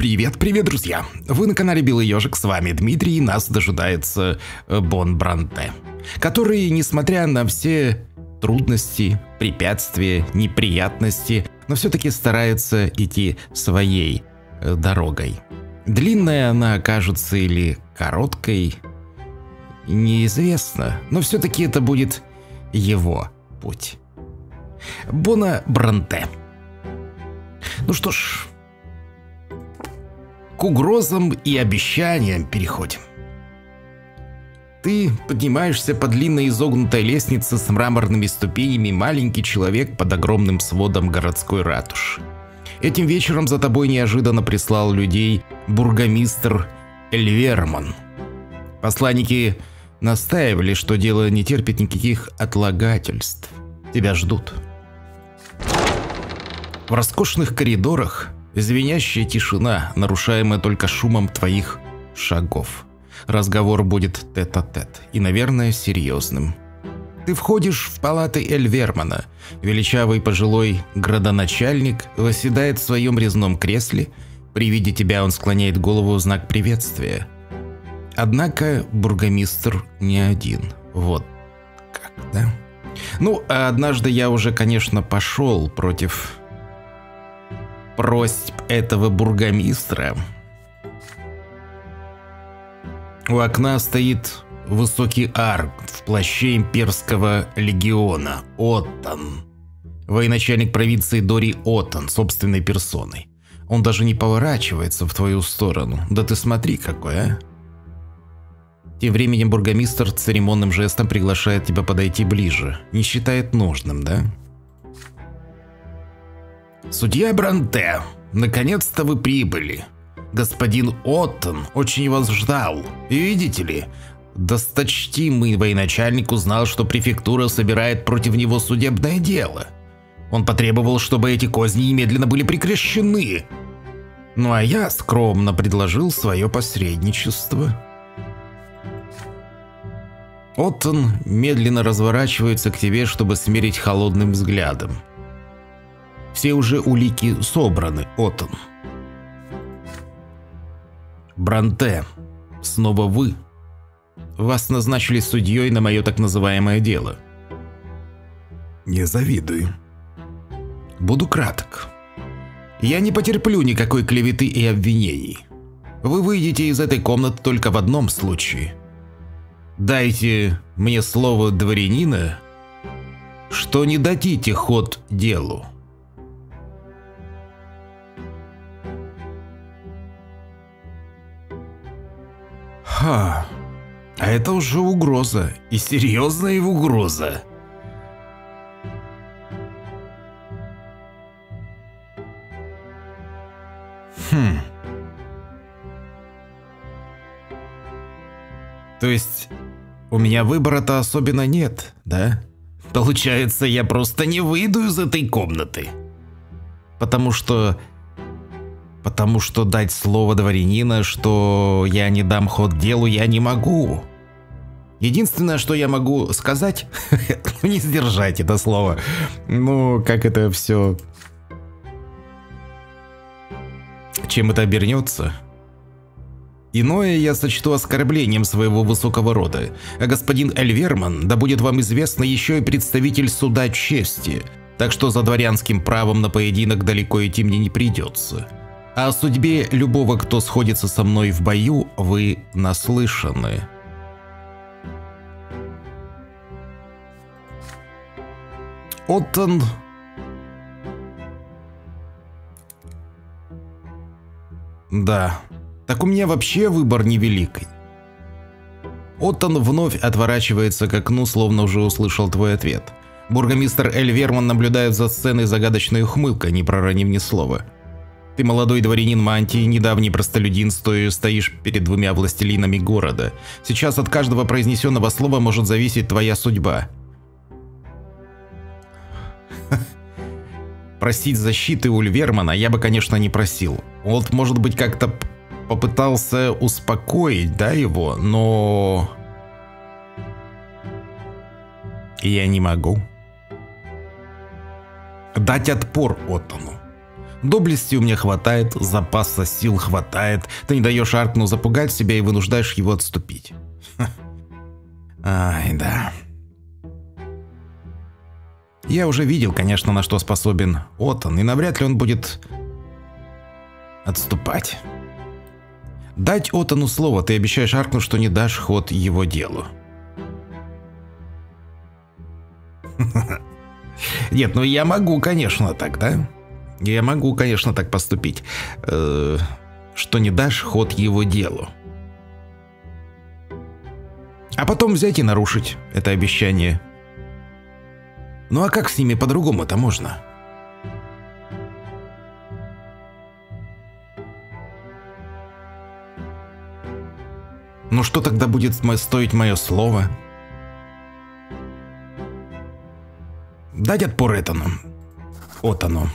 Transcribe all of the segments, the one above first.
Привет, привет, друзья! Вы на канале Белый Ёжик, с вами Дмитрий, и нас дожидается Бон Бранте, который, несмотря на все трудности, препятствия, неприятности, но все-таки старается идти своей дорогой. Длинная она окажется или короткой, неизвестно, но все-таки это будет его путь. Бона Бранте. Ну что ж, к угрозам и обещаниям переходим. Ты поднимаешься по длинной изогнутой лестнице с мраморными ступенями, маленький человек под огромным сводом городской ратуши. Этим вечером за тобой неожиданно прислал людей бургомистр Эльверман. Посланники настаивали, что дело не терпит никаких отлагательств. Тебя ждут. В роскошных коридорах звенящая тишина, нарушаемая только шумом твоих шагов. Разговор будет тет-а-тет и, наверное, серьезным. Ты входишь в палаты Эльвермана. Величавый пожилой градоначальник восседает в своем резном кресле. При виде тебя он склоняет голову в знак приветствия. Однако бургомистр не один. Вот как, да? Ну, а однажды я уже, конечно, пошел против просьб этого бургомистра. У окна стоит высокий арк в плаще имперского легиона Оттон. Военачальник провинции Дори Оттон собственной персоной. Он даже не поворачивается в твою сторону. Да ты смотри какой, а! Тем временем бургомистр церемонным жестом приглашает тебя подойти ближе. Не считает нужным, да? Судья Бранте, наконец-то вы прибыли. Господин Оттон очень вас ждал. И видите ли, досточтимый военачальник узнал, что префектура собирает против него судебное дело. Он потребовал, чтобы эти козни немедленно были прекращены. Ну а я скромно предложил свое посредничество. Оттон медленно разворачивается к тебе, чтобы смерить холодным взглядом. Все уже улики собраны, Оттон. Бранте, снова вы. Вас назначили судьей на мое так называемое дело. Не завидую. Буду краток. Я не потерплю никакой клеветы и обвинений. Вы выйдете из этой комнаты только в одном случае. Дайте мне слово дворянина, что не дадите ход делу. Ха, а это уже угроза, и серьезная угроза. То есть у меня выбора-то особенно нет, да? Получается, я просто не выйду из этой комнаты. Потому что дать слово дворянина, что я не дам ход делу, я не могу. Единственное, что я могу сказать, не сдержать это слово. Ну, как это все... Чем это обернется? Иное я сочту оскорблением своего высокого рода. А господин Эльверман, да будет вам известно, еще и представитель суда чести. Так что за дворянским правом на поединок далеко идти мне не придется. А о судьбе любого, кто сходится со мной в бою, вы наслышаны. Оттон... Да, так у меня вообще выбор невеликий. Оттон вновь отворачивается к окну, словно уже услышал твой ответ. Бургомистр Эльверман наблюдает за сценой загадочной ухмылкой, не проронив ни слова. Ты молодой дворянин Мантии, недавний простолюдин, стоишь перед двумя властелинами города. Сейчас от каждого произнесенного слова может зависеть твоя судьба. Просить защиты у Эльвермана я бы, конечно, не просил. Он, может быть, как-то попытался успокоить, да, его, но... Я не могу. Дать отпор Оттону. Доблести у меня хватает, запаса сил хватает. Ты не даешь Аркну запугать себя и вынуждаешь его отступить. Ай, да. Я уже видел, конечно, на что способен Оттон, и навряд ли он будет отступать. Дать Оттону слово, ты обещаешь Аркну, что не дашь ход его делу. Нет, ну я могу, конечно, так, да? Я могу, конечно, так поступить. Что не дашь ход его делу. А потом взять и нарушить это обещание. Ну а как с ними по-другому-то можно? Ну что тогда будет стоить мое слово? Дать отпор Оттону.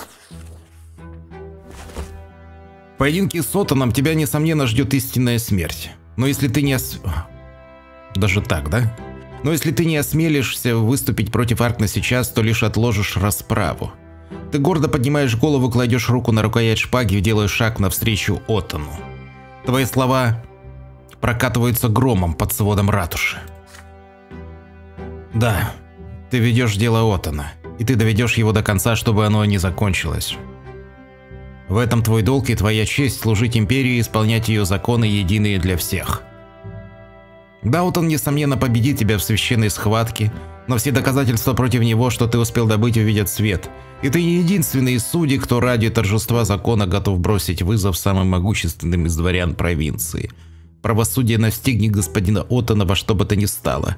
В поединке с Оттоном тебя, несомненно, ждет истинная смерть. Но если ты не Даже так, да? Но если ты не осмелишься выступить против Аркна сейчас, то лишь отложишь расправу. Ты гордо поднимаешь голову, кладешь руку на рукоять шпаги и делаешь шаг навстречу Оттону. Твои слова прокатываются громом под сводом ратуши. Да, ты ведешь дело Оттона, и ты доведешь его до конца, чтобы оно не закончилось. В этом твой долг и твоя честь служить империи и исполнять ее законы, единые для всех. Да, Оттон, несомненно, победит тебя в священной схватке, но все доказательства против него, что ты успел добыть, увидят свет. И ты не единственный из судей, кто ради торжества закона готов бросить вызов самым могущественным из дворян провинции. Правосудие настигнет господина Оттона во что бы то ни стало.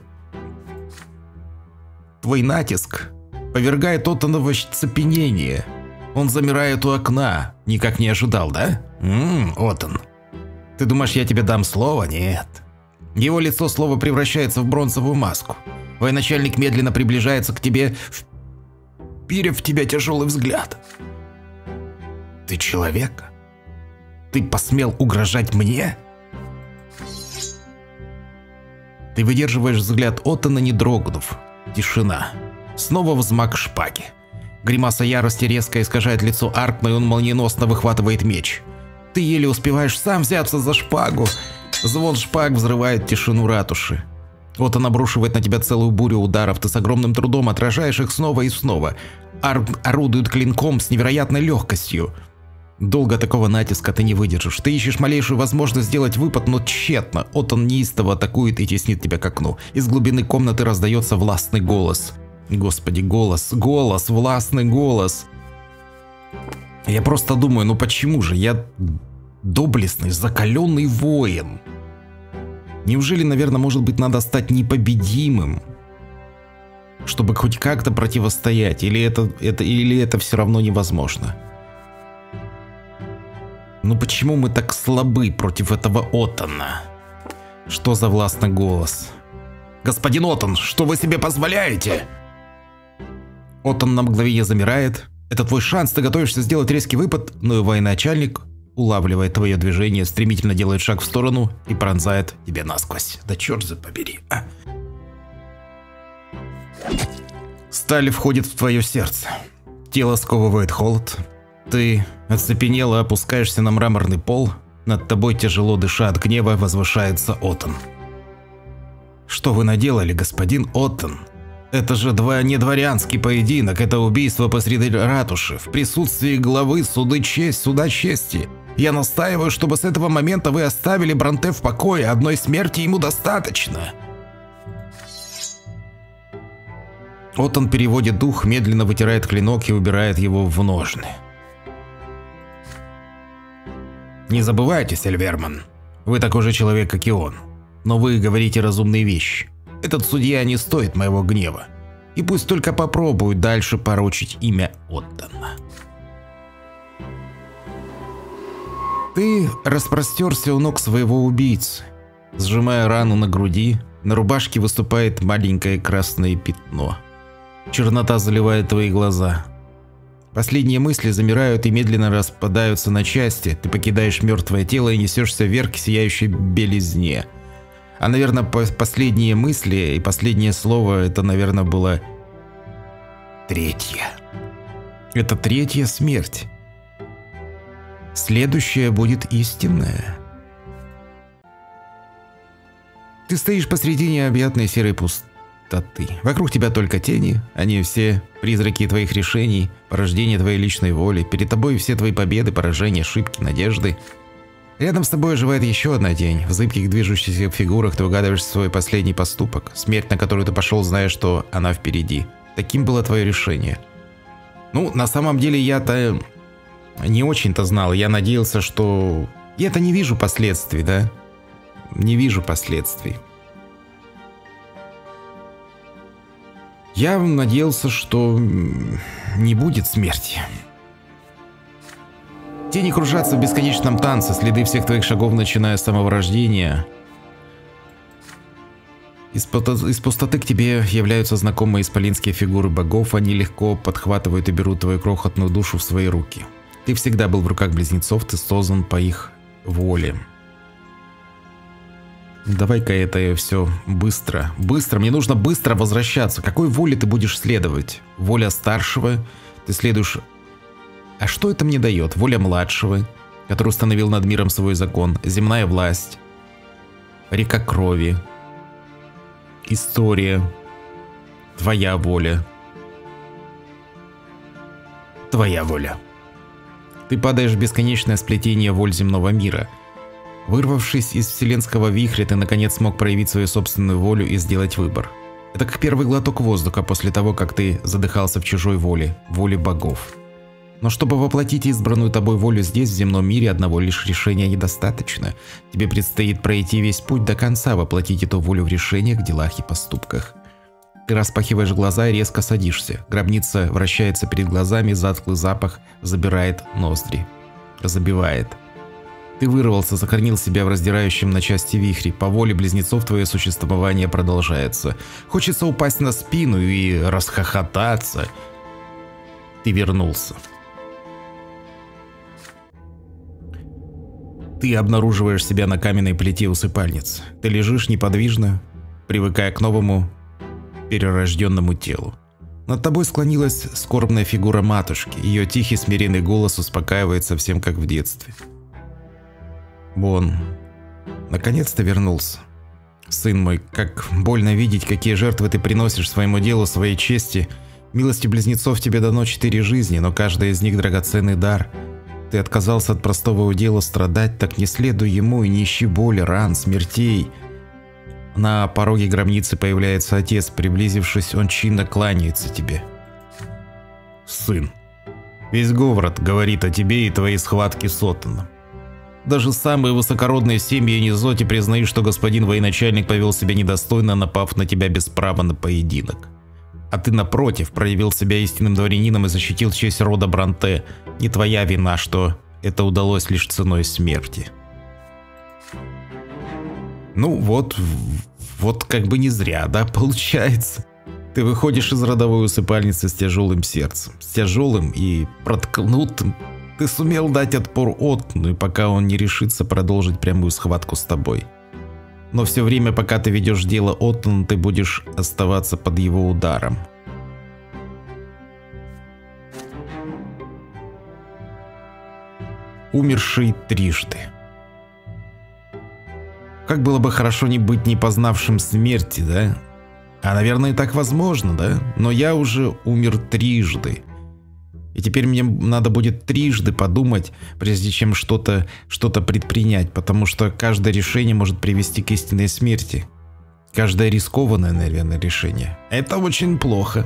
Твой натиск повергает Оттона в оцепенение. Он замирает у окна. Никак не ожидал, да? Оттон. Ты думаешь, я тебе дам слово? Нет. Его лицо слово превращается в бронзовую маску. Военачальник медленно приближается к тебе, вперев в тебя тяжелый взгляд. Ты человек? Ты посмел угрожать мне? Ты выдерживаешь взгляд Оттона, не дрогнув. Тишина. Снова взмах шпаги. Гримаса ярости резко искажает лицо Аркна, и он молниеносно выхватывает меч. Ты еле успеваешь сам взяться за шпагу. Звон шпаг взрывает тишину ратуши. Оттон обрушивает на тебя целую бурю ударов, ты с огромным трудом отражаешь их снова и снова. Аркн орудует клинком с невероятной легкостью. Долго такого натиска ты не выдержишь. Ты ищешь малейшую возможность сделать выпад, но тщетно. Оттон неистово атакует и теснит тебя к окну. Из глубины комнаты раздается властный голос. Господи, голос, властный голос. Я просто думаю, ну почему же? Я доблестный, закаленный воин. Неужели, наверное, может быть, надо стать непобедимым, чтобы хоть как-то противостоять? Или это все равно невозможно? Ну почему мы так слабы против этого Оттона? Что за властный голос? Господин Оттон, что вы себе позволяете? Оттон на мгновение замирает. Это твой шанс, ты готовишься сделать резкий выпад, но и военачальник, улавливая твое движение, стремительно делает шаг в сторону и пронзает тебя насквозь. Да черт побери, а! Сталь входит в твое сердце. Тело сковывает холод. Ты оцепенело опускаешься на мраморный пол. Над тобой, тяжело дыша от гнева, возвышается Оттон. Что вы наделали, господин Оттон? Это же не дворянский поединок, это убийство посреди ратуши, в присутствии главы суда чести. Я настаиваю, чтобы с этого момента вы оставили Бронте в покое, одной смерти ему достаточно. Оттон переводит дух, медленно вытирает клинок и убирает его в ножны. Не забывайте, Сильверман, вы такой же человек, как и он, но вы говорите разумные вещи. Этот судья не стоит моего гнева, и пусть только попробует дальше порочить имя Оттона. Ты распростерся у ног своего убийцы. Сжимая рану на груди, на рубашке выступает маленькое красное пятно. Чернота заливает твои глаза. Последние мысли замирают и медленно распадаются на части. Ты покидаешь мертвое тело и несешься вверх к сияющей белизне. А, наверное, последние мысли и последнее слово, это, наверное, было третье. Это третья смерть. Следующее будет истинное. Ты стоишь посредине необъятной серой пустоты. Вокруг тебя только тени, они все призраки твоих решений, порождение твоей личной воли. Перед тобой все твои победы, поражения, ошибки, надежды. Рядом с тобой оживает еще одна тень. В зыбких движущихся фигурах ты угадываешь свой последний поступок. Смерть, на которую ты пошел, зная, что она впереди. Таким было твое решение. Ну, на самом деле я-то не очень-то знал. Я надеялся, что... Я-то не вижу последствий, да? Не вижу последствий. Я надеялся, что не будет смерти. Тени кружатся в бесконечном танце, следы всех твоих шагов, начиная с самого рождения. Из пустоты к тебе являются знакомые исполинские фигуры богов, они легко подхватывают и берут твою крохотную душу в свои руки. Ты всегда был в руках близнецов, ты создан по их воле. Давай-ка это все быстро. Быстро, мне нужно быстро возвращаться. Какой воле ты будешь следовать? Воля старшего? Ты следуешь... А что это мне дает? Воля младшего, который установил над миром свой закон. Земная власть. Река крови. История. Твоя воля. Твоя воля. Ты падаешь в бесконечное сплетение воль земного мира. Вырвавшись из вселенского вихря, ты наконец смог проявить свою собственную волю и сделать выбор. Это как первый глоток воздуха после того, как ты задыхался в чужой воле, воле богов. Но чтобы воплотить избранную тобой волю здесь, в земном мире, одного лишь решения недостаточно. Тебе предстоит пройти весь путь до конца, воплотить эту волю в решениях, делах и поступках. Ты распахиваешь глаза и резко садишься. Гробница вращается перед глазами, затхлый запах забирает ноздри. Забивает. Ты вырвался, сохранил себя в раздирающем на части вихре. По воле близнецов твое существование продолжается. Хочется упасть на спину и расхохотаться. Ты вернулся. Ты обнаруживаешь себя на каменной плите усыпальницы. Ты лежишь неподвижно, привыкая к новому перерожденному телу. Над тобой склонилась скорбная фигура матушки. Ее тихий смиренный голос успокаивает совсем как в детстве. Бон, наконец-то вернулся. Сын мой, как больно видеть, какие жертвы ты приносишь своему делу, своей чести. Милостью близнецов тебе дано 4 жизни, но каждая из них драгоценный дар. Ты отказался от простого удела страдать, так не следуй ему и не ищи боли, ран, смертей. На пороге гробницы появляется отец. Приблизившись, он чинно кланяется тебе. Сын, весь город говорит о тебе и твоей схватке с Оттоном. Даже самые высокородные семьи Низоти признают, что господин военачальник повел себя недостойно, напав на тебя без права на поединок. А ты, напротив, проявил себя истинным дворянином и защитил честь рода Бранте. Не твоя вина, что это удалось лишь ценой смерти. Ну вот как бы не зря, да, получается. Ты выходишь из родовой усыпальницы с тяжелым сердцем. С тяжелым и проткнутым. Ты сумел дать отпор Оттону, и пока он не решится продолжить прямую схватку с тобой. Но все время, пока ты ведешь дело Оттону, ты будешь оставаться под его ударом. Умерший трижды. Как было бы хорошо не быть не познавшим смерти, да? А, наверное, так возможно, да? Но я уже умер трижды. И теперь мне надо будет трижды подумать, прежде чем что-то предпринять, потому что каждое решение может привести к истинной смерти. Каждое рискованное, наверное, решение. Это очень плохо.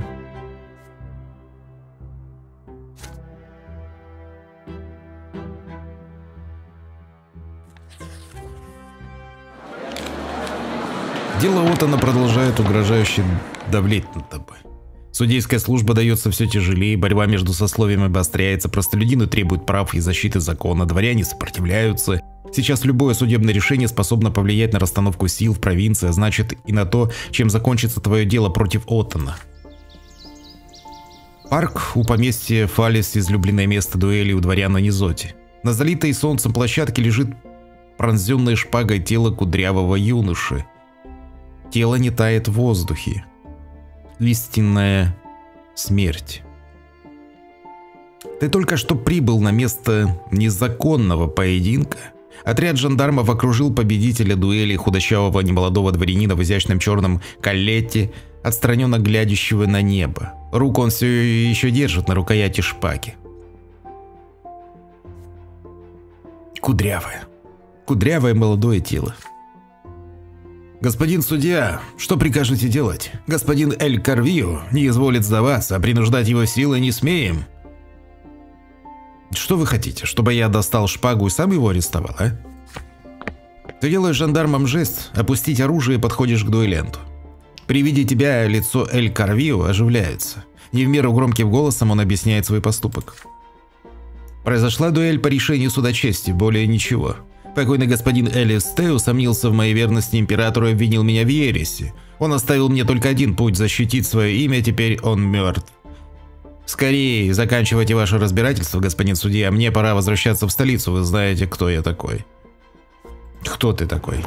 Дело Оттона продолжает угрожающе давлеть над тобой. Судейская служба дается все тяжелее, борьба между сословиями обостряется, простолюдины требуют прав и защиты закона, дворяне сопротивляются. Сейчас любое судебное решение способно повлиять на расстановку сил в провинции, а значит и на то, чем закончится твое дело против Оттона. Парк у поместья Фалис – излюбленное место дуэли у дворян на Низоти. На залитой солнцем площадке лежит пронзенное шпагой тело кудрявого юноши. Тело не тает в воздухе. Истинная смерть. Ты только что прибыл на место незаконного поединка. Отряд жандармов окружил победителя дуэли, худощавого немолодого дворянина в изящном черном калете, отстраненно глядящего на небо. Руку он все еще держит на рукояти шпаги. Кудрявое молодое тело. «Господин судья, что прикажете делать? Господин Эль Карвио не изволит сдаваться, а принуждать его силой не смеем». «Что вы хотите, чтобы я достал шпагу и сам его арестовал, а?» Ты делаешь жандармам жест, опустить оружие и подходишь к дуэлянту. При виде тебя лицо Эль Карвио оживляется. Не в меру громким голосом он объясняет свой поступок. Произошла дуэль по решению суда чести, более ничего. Покойный господин Эль Эсте усомнился в моей верности императору и обвинил меня в ереси. Он оставил мне только один путь – защитить свое имя, теперь он мертв. Скорее, заканчивайте ваше разбирательство, господин судья, мне пора возвращаться в столицу, вы знаете, кто я такой. Кто ты такой?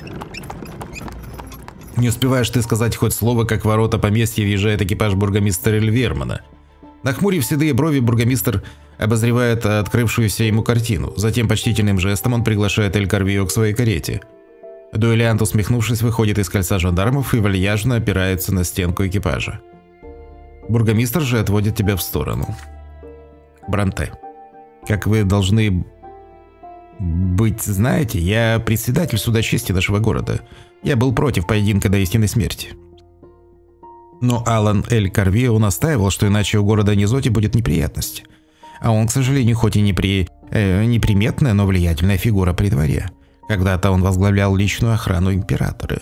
Не успеваешь ты сказать хоть слово, как в ворота поместья въезжает экипаж бургомистра Эльвермана. Нахмурив седые брови, бургомистр обозревает открывшуюся ему картину. Затем почтительным жестом он приглашает Эль Карвио к своей карете. Дуэлянт, усмехнувшись, выходит из кольца жандармов и вальяжно опирается на стенку экипажа. Бургомистр же отводит тебя в сторону. Бронте, как вы должны быть знаете, я председатель суда чести нашего города. Я был против поединка до истинной смерти. Но Алан Эль Карвио настаивал, что иначе у города Низоти будет неприятность. А он, к сожалению, хоть и неприметная, но влиятельная фигура при дворе. Когда-то он возглавлял личную охрану императора.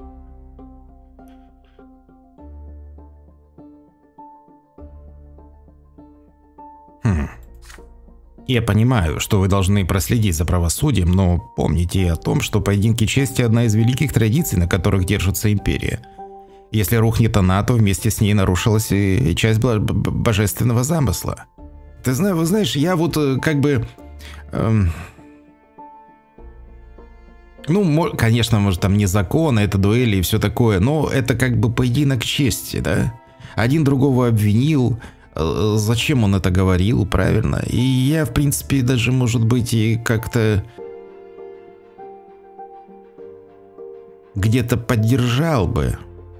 Я понимаю, что вы должны проследить за правосудием, но помните и о том, что поединки чести – одна из великих традиций, на которых держится империя. Если рухнет она, то вместе с ней нарушилась и часть божественного замысла. Ты знаешь, я вот как бы… ну, конечно, может там не закон, это дуэли и все такое, но это как бы поединок чести, да? Один другого обвинил… Зачем он это говорил, правильно? И я, в принципе, даже, может быть, и как-то где-то поддержал бы.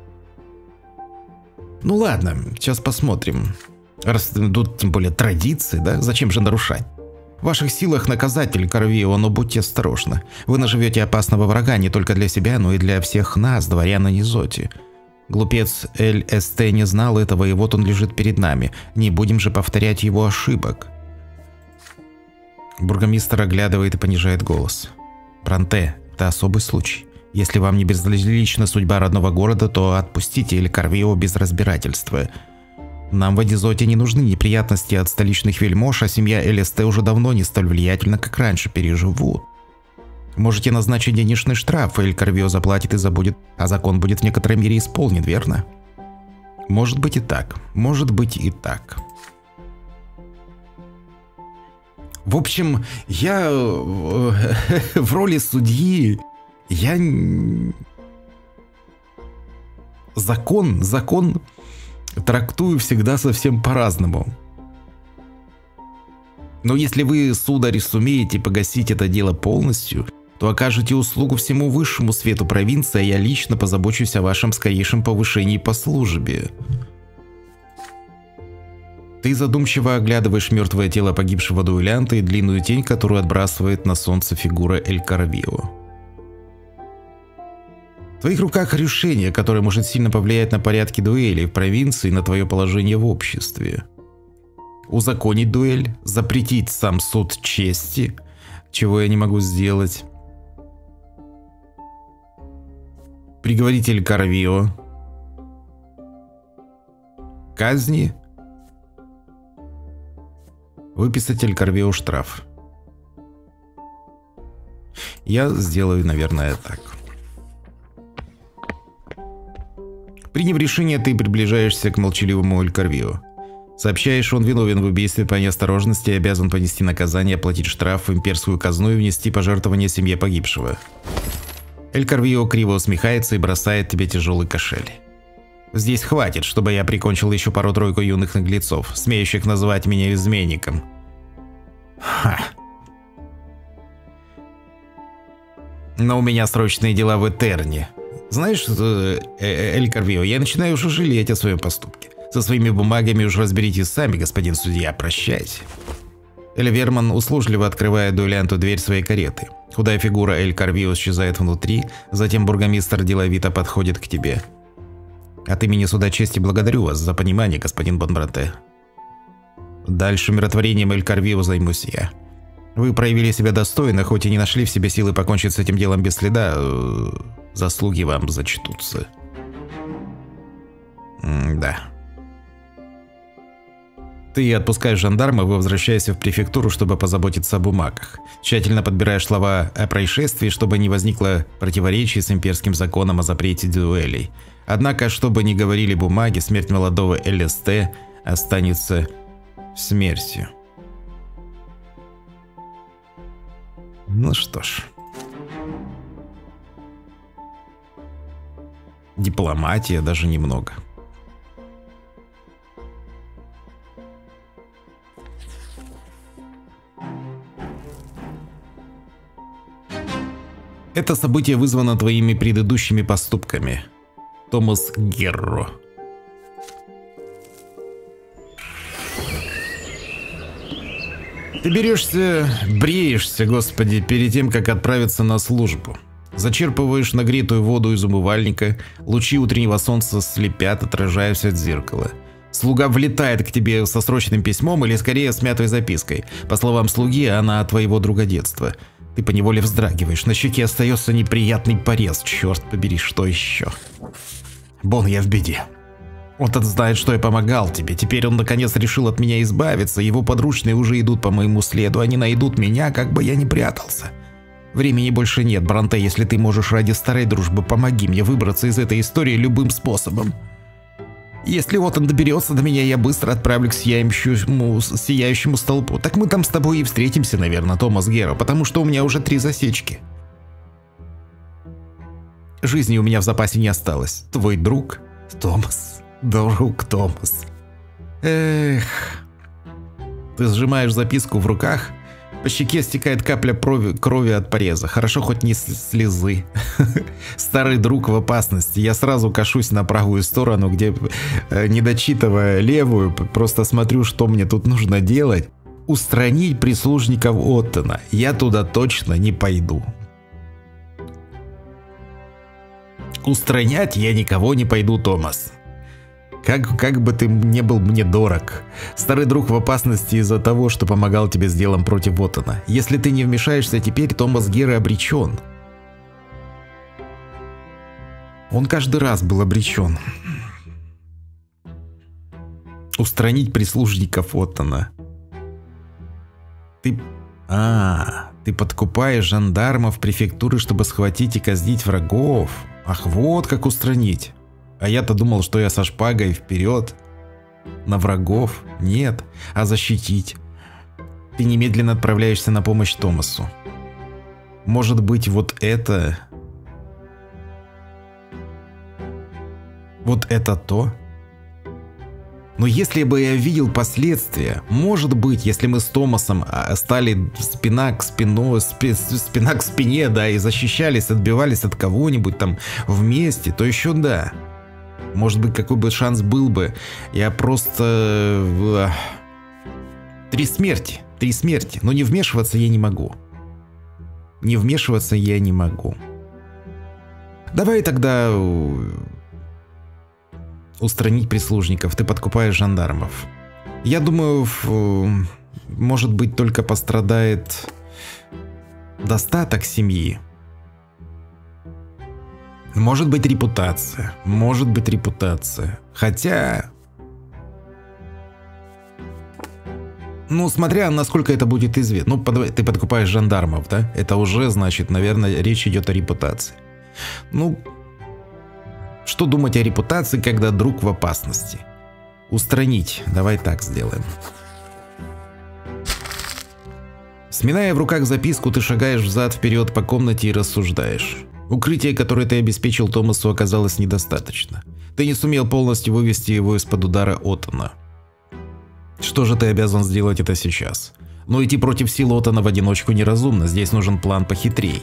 Ну ладно, сейчас посмотрим. Раз тут тем более традиции, да? Зачем же нарушать? В ваших силах наказать Эль Карвио, но будьте осторожны. Вы наживете опасного врага не только для себя, но и для всех нас, дворян Низоти. Глупец Эль Эсте не знал этого, и вот он лежит перед нами. Не будем же повторять его ошибок. Бургомистр оглядывает и понижает голос. Бронте, это особый случай. Если вам не безразлична судьба родного города, то отпустите Эль Карвио без разбирательства. Нам в Низоти не нужны неприятности от столичных вельмож, а семья Эль Эсте уже давно не столь влиятельна, как раньше, переживут. Можете назначить денежный штраф, Эль Карвио заплатит и забудет, а закон будет в некоторой мере исполнен, верно? Может быть и так, может быть и так. В общем, я в роли судьи, я… Закон трактую всегда совсем по-разному. Но если вы, сударь, сумеете погасить это дело полностью, то окажете услугу всему высшему свету провинции, а я лично позабочусь о вашем скорейшем повышении по службе. Ты задумчиво оглядываешь мертвое тело погибшего дуэлянта и длинную тень, которую отбрасывает на солнце фигура Эль Карвио. В твоих руках решение, которое может сильно повлиять на порядки дуэли в провинции и на твое положение в обществе. Узаконить дуэль, запретить сам суд чести, чего я не могу сделать. Приговорить Эль Карвио. Казни. Выписать Эль Карвио штраф. Я сделаю, наверное, так. Приняв решение, ты приближаешься к молчаливому Эль Карвио. Сообщаешь, он виновен в убийстве по неосторожности и обязан понести наказание, оплатить штраф в имперскую казну и внести пожертвование семье погибшего. Эль Карвио криво усмехается и бросает тебе тяжелый кошель. Здесь хватит, чтобы я прикончил еще пару-тройку юных наглецов, смеющих называть меня изменником. Ха. Но у меня срочные дела в Этерне. Знаешь, Эль Карвио, я начинаю уже жалеть о своем поступке. Со своими бумагами уж разберитесь сами, господин судья, прощайте. Эль Верман услужливо открывает дуэлянту дверь своей кареты. Худая фигура Эль Карвио исчезает внутри, затем бургомистр деловито подходит к тебе. От имени суда чести благодарю вас за понимание, господин Бонбранте. Дальше миротворением Эль Карвио займусь я. Вы проявили себя достойно, хоть и не нашли в себе силы покончить с этим делом без следа. Заслуги вам зачтутся. Да. Ты отпускаешь жандарма и возвращаешься в префектуру, чтобы позаботиться о бумагах. Тщательно подбираешь слова о происшествии, чтобы не возникло противоречий с имперским законом о запрете дуэлей. Однако, что бы ни говорили бумаги, смерть молодого ЛСТ останется смертью. Ну что ж. Дипломатия даже немного. Это событие вызвано твоими предыдущими поступками. Томас Герро. Ты бреешься, господи, перед тем, как отправиться на службу. Зачерпываешь нагретую воду из умывальника, лучи утреннего солнца слепят, отражаясь от зеркала. Слуга влетает к тебе со срочным письмом или скорее с мятой запиской. По словам слуги, она от твоего друга детства. Ты поневоле вздрагиваешь, на щеке остается неприятный порез. Черт побери, что еще? Бон, я в беде. Он-то знает, что я помогал тебе. Теперь он наконец решил от меня избавиться. Его подручные уже идут по моему следу. Они найдут меня, как бы я ни прятался. Времени больше нет, Бронте. Если ты можешь ради старой дружбы, помоги мне выбраться из этой истории любым способом. Если вот он доберется до меня, я быстро отправлю к сияющему столпу. Так мы там с тобой и встретимся, наверное, Томас Герро, потому что у меня уже 3 засечки. Жизни у меня в запасе не осталось. Твой друг Томас. Друг Томас. Эх. Ты сжимаешь записку в руках. По щеке стекает капля крови от пореза. Хорошо, хоть не слезы. Старый друг в опасности. Я сразу кашусь на правую сторону, где, не дочитывая левую, просто смотрю, что мне тут нужно делать. Устранить прислужников Оттона. Я туда точно не пойду. Устранять я никого не пойду, Томас. Как бы ты не был мне дорог. Старый друг в опасности из-за того, что помогал тебе с делом против Оттона. Если ты не вмешаешься теперь, Томас Герро обречен. Он каждый раз был обречен. Устранить прислужников Оттона. Ты подкупаешь жандармов префектуры, чтобы схватить и казнить врагов. Ах, вот как устранить. А я-то думал, что я со шпагой вперед. На врагов? Нет, а защитить. Ты немедленно отправляешься на помощь Томасу. Может быть, вот это то? Но если бы я видел последствия, может быть, если мы с Томасом стали спина к спине, да, и защищались, отбивались от кого-нибудь там вместе, то еще да. Может быть, какой бы шанс был бы. Я просто... 3 смерти. Но не вмешиваться я не могу. Давай тогда... устранить прислужников. Ты подкупаешь жандармов. Я думаю, может быть, только пострадает достаток семьи. Может быть репутация. Хотя... Ну, смотря насколько это будет известно. Ну, ты подкупаешь жандармов, да? Это уже, значит, наверное, речь идет о репутации. Ну, что думать о репутации, когда друг в опасности? Устранить. Давай так сделаем. Сминая в руках записку, ты шагаешь взад-вперед по комнате и рассуждаешь. Укрытие, которое ты обеспечил Томасу, оказалось недостаточно. Ты не сумел полностью вывести его из-под удара Оттона. Что же ты обязан сделать это сейчас? Но идти против сил Оттона в одиночку неразумно, здесь нужен план похитрей.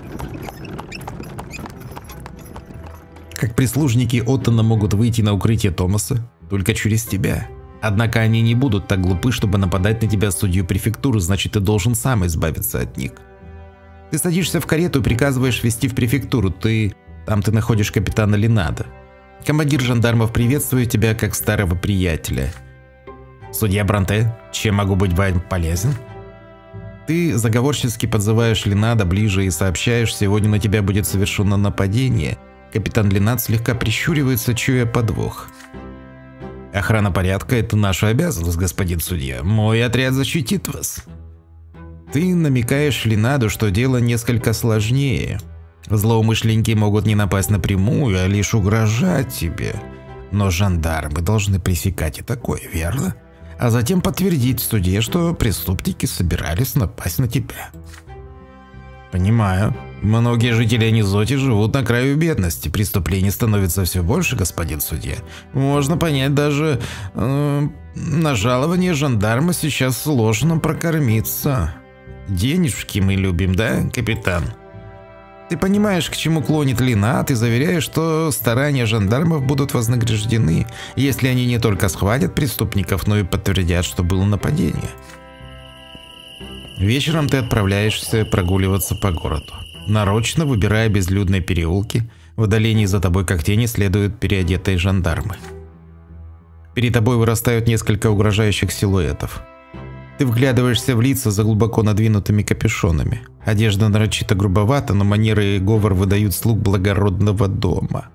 Как прислужники Оттона могут выйти на укрытие Томаса? Только через тебя. Однако они не будут так глупы, чтобы нападать на тебя судью префектуры, значит ты должен сам избавиться от них. Ты садишься в карету и приказываешь везти в префектуру, там ты находишь капитана Линада. Командир жандармов приветствует тебя как старого приятеля. Судья Бронте, чем могу быть вам полезен? Ты заговорчески подзываешь Линада ближе и сообщаешь, сегодня на тебя будет совершено нападение. Капитан Линад слегка прищуривается, чуя подвох. Охрана порядка – это наша обязанность, господин судья. Мой отряд защитит вас. Ты намекаешь Линаду, что дело несколько сложнее. Злоумышленники могут не напасть напрямую, а лишь угрожать тебе. Но жандармы должны пресекать и такое, верно? А затем подтвердить в суде, что преступники собирались напасть на тебя. Понимаю. Многие жители Анизоти живут на краю бедности. Преступлений становится все больше, господин судья. Можно понять, даже на жалование жандарма сейчас сложно прокормиться. Денежки мы любим, да, капитан? Ты понимаешь, к чему клонит Линад, и заверяешь, что старания жандармов будут вознаграждены, если они не только схватят преступников, но и подтвердят, что было нападение. Вечером ты отправляешься прогуливаться по городу. Нарочно выбирая безлюдные переулки, в отдалении за тобой как тени следуют переодетые жандармы. Перед тобой вырастают несколько угрожающих силуэтов. Ты вглядываешься в лица за глубоко надвинутыми капюшонами. Одежда нарочито грубовата, но манеры и говор выдают слуг благородного дома.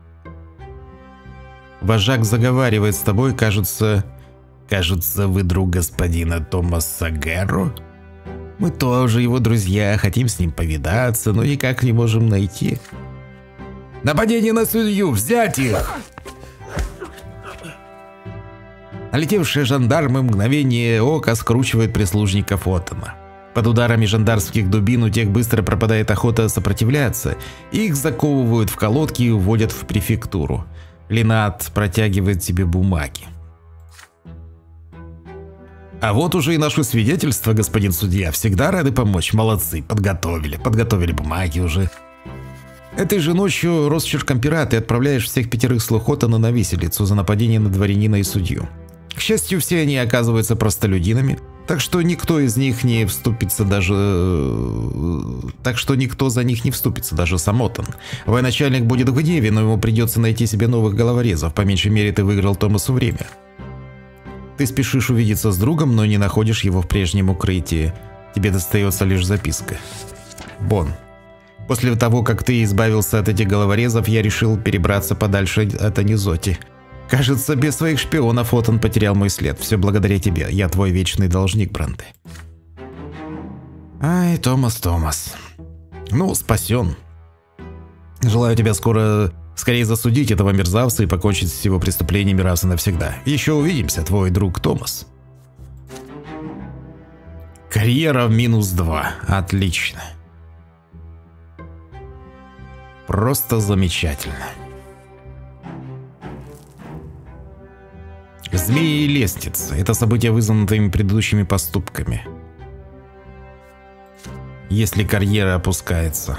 Вожак заговаривает с тобой, кажется, вы друг господина Томаса Герро? Мы тоже его друзья, хотим с ним повидаться, но никак не можем найти. Нападение на судью! Взять их! Налетевшие жандармы мгновение ока скручивают прислужников Оттона. Под ударами жандармских дубин у тех быстро пропадает охота сопротивляться, их заковывают в колодки и уводят в префектуру. Линад протягивает тебе бумаги. А вот уже и наше свидетельство, господин судья. Всегда рады помочь. Молодцы, подготовили бумаги уже. Этой же ночью росчерком пера ты отправляешь всех 5 слуг Оттона на виселицу за нападение на дворянина и судью. К счастью, все они оказываются простолюдинами, так что никто за них не вступится, даже сам Оттон. Военачальник будет в гневе, но ему придется найти себе новых головорезов. По меньшей мере, ты выиграл Томасу время. Ты спешишь увидеться с другом, но не находишь его в прежнем укрытии. Тебе достается лишь записка. Бон. После того, как ты избавился от этих головорезов, я решил перебраться подальше от Анизоти. Кажется, без своих шпионов Оттон потерял мой след. Все благодаря тебе. Я твой вечный должник, Бронте. Ай, Томас. Ну, спасен. Желаю тебя скорее засудить этого мерзавца и покончить с его преступлениями раз и навсегда. Еще увидимся, твой друг Томас. Карьера в -2. Отлично. Просто замечательно. Змеи и лестница – это события, вызванные твоими предыдущими поступками. Если карьера опускается.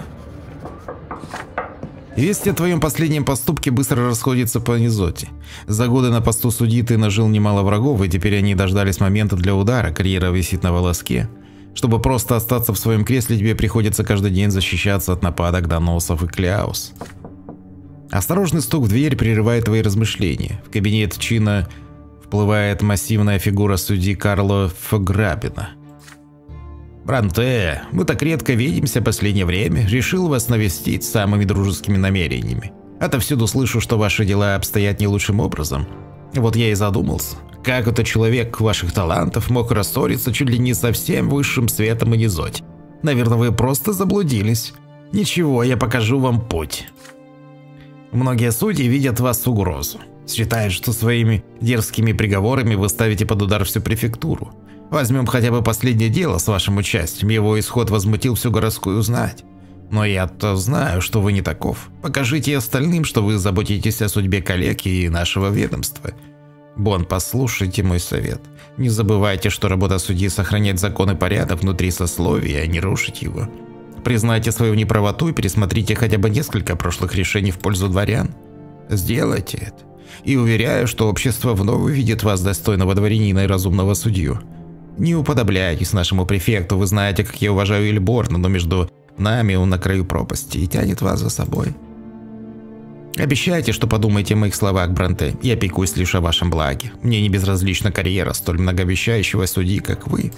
Весть о твоем последнем поступке быстро расходится по Анизоти. За годы на посту судьи ты нажил немало врагов, и теперь они дождались момента для удара, карьера висит на волоске. Чтобы просто остаться в своем кресле, тебе приходится каждый день защищаться от нападок, доносов и кляус. Осторожный стук в дверь прерывает твои размышления. В кабинет чина вплывает массивная фигура судьи Карло Фограбина. «Бронте, мы так редко видимся в последнее время. Решил вас навестить с самыми дружескими намерениями. Отовсюду слышу, что ваши дела обстоят не лучшим образом. Вот я и задумался, как этот человек ваших талантов мог рассориться чуть ли не со всем высшим светом Анизоти. Наверное, вы просто заблудились. Ничего, я покажу вам путь». Многие судьи видят в вас угрозу. Считают, что своими дерзкими приговорами вы ставите под удар всю префектуру. Возьмем хотя бы последнее дело с вашим участием. Его исход возмутил всю городскую знать. Но я-то знаю, что вы не таков. Покажите остальным, что вы заботитесь о судьбе коллег и нашего ведомства. Бон, послушайте мой совет. Не забывайте, что работа судьи сохранять закон и порядок внутри сословия, а не рушить его. Признайте свою неправоту и пересмотрите хотя бы несколько прошлых решений в пользу дворян. Сделайте это. И уверяю, что общество вновь увидит вас достойного дворянина и разумного судью. Не уподобляйтесь нашему префекту, вы знаете, как я уважаю Ильборна, но между нами он на краю пропасти и тянет вас за собой. Обещайте, что подумаете о моих словах, Бронте. Я пекусь лишь о вашем благе. Мне не безразлична карьера столь многообещающего судьи, как вы.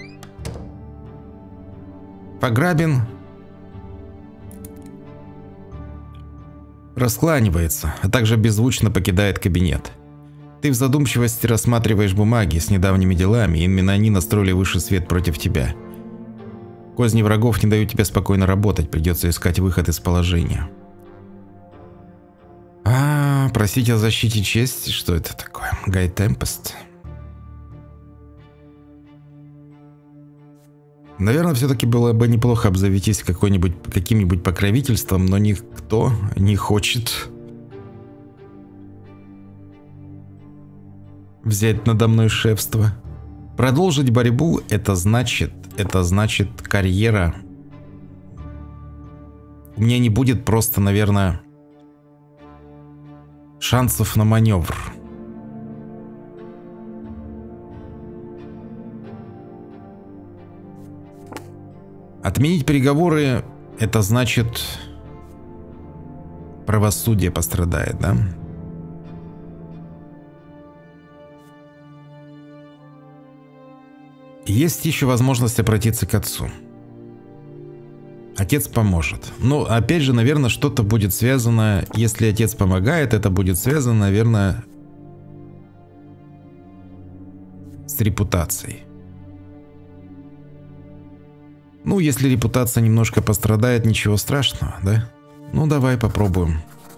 Пограбин раскланивается, а также беззвучно покидает кабинет. Ты в задумчивости рассматриваешь бумаги с недавними делами, и именно они настроили высший свет против тебя. Козни врагов не дают тебе спокойно работать, придется искать выход из положения. Просить о защите чести, что это такое? Гай Темпест. Наверное, все-таки было бы неплохо обзавестись каким-нибудь покровительством, но никто не хочет взять надо мной шефство. Продолжить борьбу – это значит карьера. У меня не будет просто, наверное, шансов на маневр. Отменить переговоры – это значит, правосудие пострадает, да? Есть еще возможность обратиться к отцу. Отец поможет. Но опять же, наверное, что-то будет связано, если отец помогает, это будет связано, наверное, с репутацией. Ну, если репутация немножко пострадает, ничего страшного, да? Ну, давай попробуем.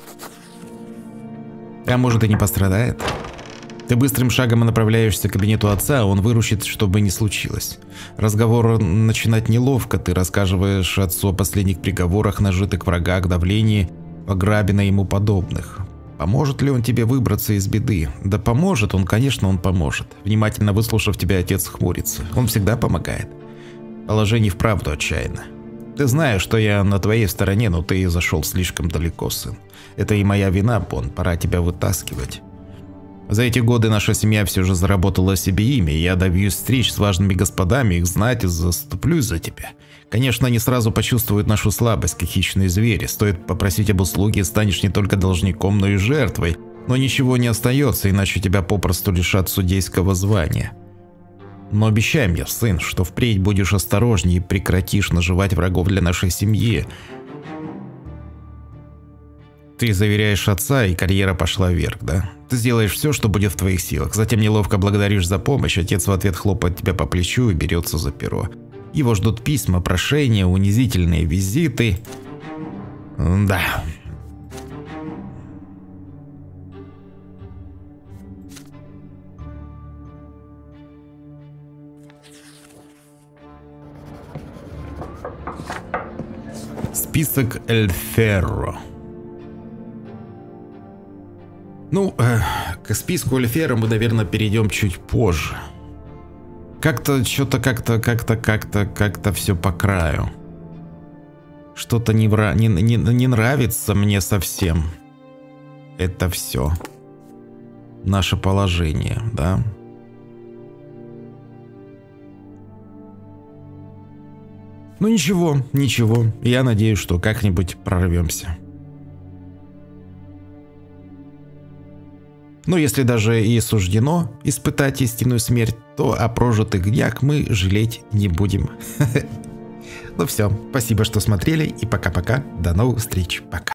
А может и не пострадает? Ты быстрым шагом направляешься к кабинету отца, он выручит, что бы ни случилось. Разговор начинать неловко, ты рассказываешь отцу о последних приговорах, нажитых врагах, давлении, Пограбина и ему подобных. Поможет ли он тебе выбраться из беды? Да поможет он, конечно, он поможет. Внимательно выслушав тебя, отец хмурится. Он всегда помогает. Положение вправду отчаянно. Ты знаешь, что я на твоей стороне, но ты зашел слишком далеко, сын. Это и моя вина, Бон, пора тебя вытаскивать. За эти годы наша семья все же заработала себе имя, и я добьюсь встреч с важными господами, их знать и заступлюсь за тебя. Конечно, они сразу почувствуют нашу слабость, как хищные звери. Стоит попросить об услуге, станешь не только должником, но и жертвой. Но ничего не остается, иначе тебя попросту лишат судейского звания. Но обещай мне, сын, что впредь будешь осторожнее и прекратишь наживать врагов для нашей семьи. Ты заверяешь отца, и карьера пошла вверх, да? Ты сделаешь все, что будет в твоих силах. Затем неловко благодаришь за помощь, отец в ответ хлопает тебя по плечу и берется за перо. Его ждут письма, прошения, унизительные визиты. Да. Список Эль Ферро. Ну, к списку Эль Ферро мы, наверное, перейдем чуть позже. Как-то все по краю. Что-то не нравится мне совсем. Это все. Наше положение, да? Ну ничего. Я надеюсь, что как-нибудь прорвемся. Но если даже и суждено испытать истинную смерть, то о прожитых днях мы жалеть не будем. Ну все, спасибо, что смотрели, и пока-пока, до новых встреч, пока.